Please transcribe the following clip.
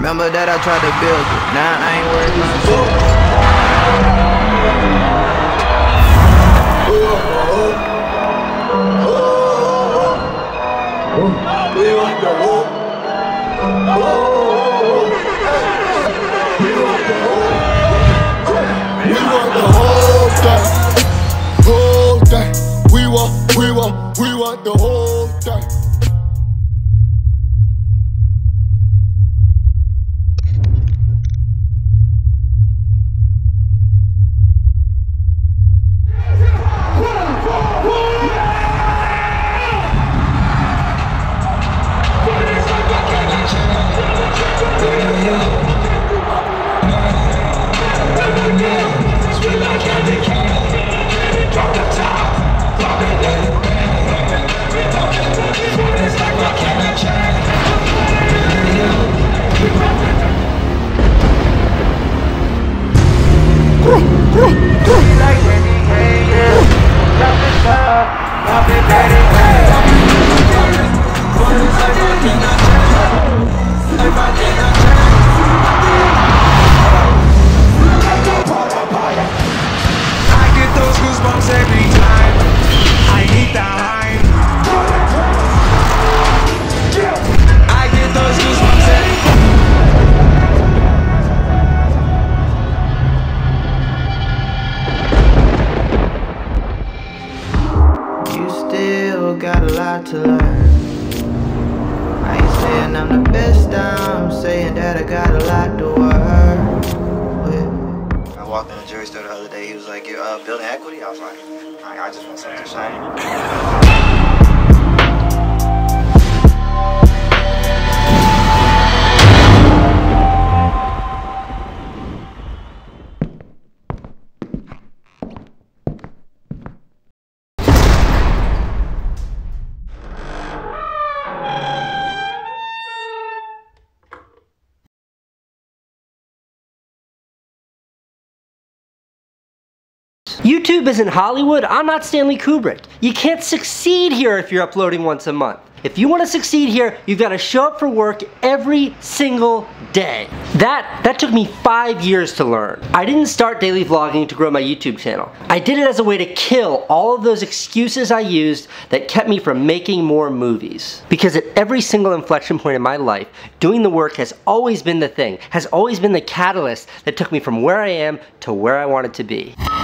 Remember that I tried to build it. Now I ain't worried about shit. We want the whole. We want the whole thing. Whole thing. We want the whole thing. Got a lot to learn. I ain't saying I'm the best, I'm saying that I got a lot to work with. I walked in the jewelry store the other day, he was like, you're building equity? I was like, I just want something shiny. YouTube isn't Hollywood, I'm not Stanley Kubrick. You can't succeed here if you're uploading once a month. If you want to succeed here, you've got to show up for work every single day. That took me 5 years to learn. I didn't start daily vlogging to grow my YouTube channel. I did it as a way to kill all of those excuses I used that kept me from making more movies. Because at every single inflection point in my life, doing the work has always been the thing, has always been the catalyst that took me from where I am to where I wanted to be.